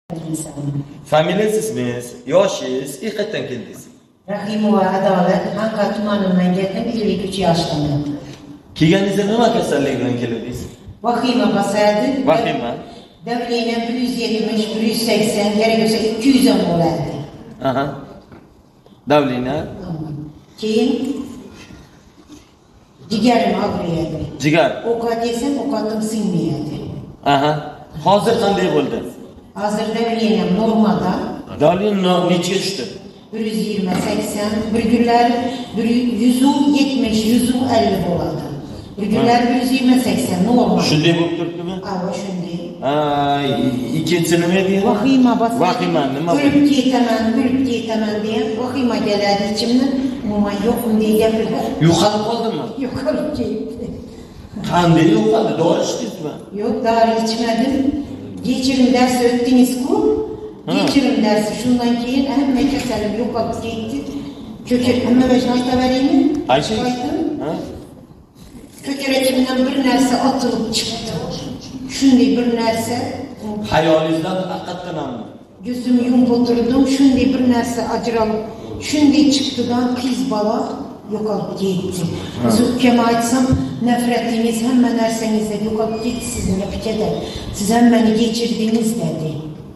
Familiyangiz, ismingiz, yoshingiz, qayerdan keldingiz? Rahimova Adolat, Anqa tumanidan keldim, 53 yoshdaman. Kelganingizda nima kasallik bilan keldingiz? Vahima bosadi. Vahima. Davleniya 170, 180, kerak bo'lsa 200 ham bo'ladi. Aha. Davleniya. Keyin jigarim og'riyadi. Jigar. Ovqat yesam ovqatim singmayadi. Aha. Hozir qanday bo'ldi? Hozir davleniyam normalda. Davleniya nechiga tushdi? 120, 80, bir günler 170, 150 bo'ladi. Bir günler 120, 80 normal. Shunday bo'lib turibdimi? Ava shunday. Ikkinchisi nima deydi? Vahima bosadi. Vahima nima? O'lib ketaman degan vahima keladi ichimdan. Umuman yo'q bunday gaplar. Yo'qolib qoldimi? Yo'qolib ketdi. Qanday yo'qoldi? Dori ichdingizmi? Yo'q, dori ichmadim. Kechirim darsi o'tdingiz-ku. Kechirim dersi şundan keyin hamma kasalim yo'qolib ketdi. Ko'kir hamma bashni aytaveraymi? Ayting. Ko'kragimdan bir narsa otilib chiqdi. Shunday bir narsa. Hayolingizdan haqiqatdanmi? Gözüm yumib o'tirdim, shunday bir narsa ajralib, shunday chiqdidan qiz bola yo'qolib ketdi. Ukama aytsam, nafratingiz hamma narsangizda yo'qolib ketdi sizni fikada. Siz hammani kechirdingiz dedi.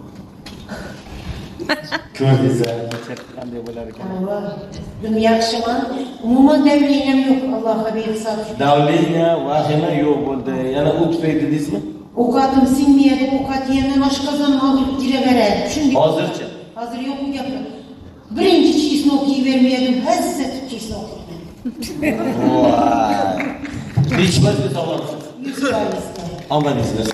Ko'rdingizmi? Qanday bo'lar ekan? Dum yaxshiman. Umuman davleniyam yo'q, Allohga behisob. Davleniya, vahima yo'q bo'ldi. Yana u tufayli dedingizmi? Ovqatim singmaydi, ovqat yegan oshqozon og'rib kiraveradi. Shunday. Hozirchi? Hozir yo'q bu gaplar. Birinchi chesnok yeyvermadim, hassat chesnok yedim. Voy. Nechi foizga sog'lomsiz? 100%. Omadingiz bo'lsin.